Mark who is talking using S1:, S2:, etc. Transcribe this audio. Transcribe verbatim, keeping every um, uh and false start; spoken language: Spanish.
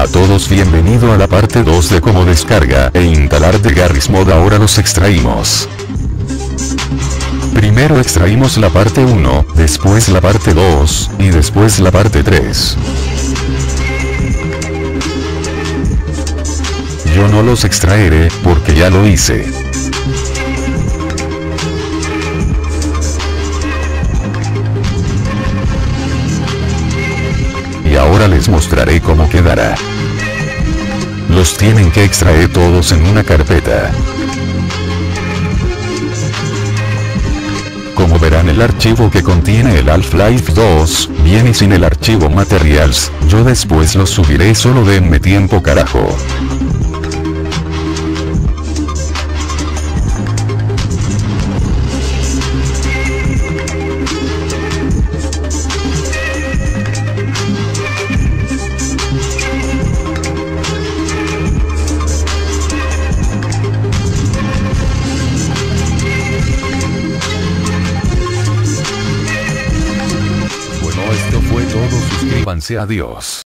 S1: Hola a todos, bienvenido a la parte dos de cómo descarga e instalar de Garry's Mod. Ahora los extraímos. Primero extraímos la parte uno, después la parte dos, y después la parte tres. Yo no los extraeré, porque ya lo hice. Y ahora les mostraré cómo quedará. Los tienen que extraer todos en una carpeta. Como verán, el archivo que contiene el Half-Life dos, viene sin el archivo Materials. Yo después los subiré, solo denme tiempo, carajo. Esto fue todo, suscríbanse, adiós.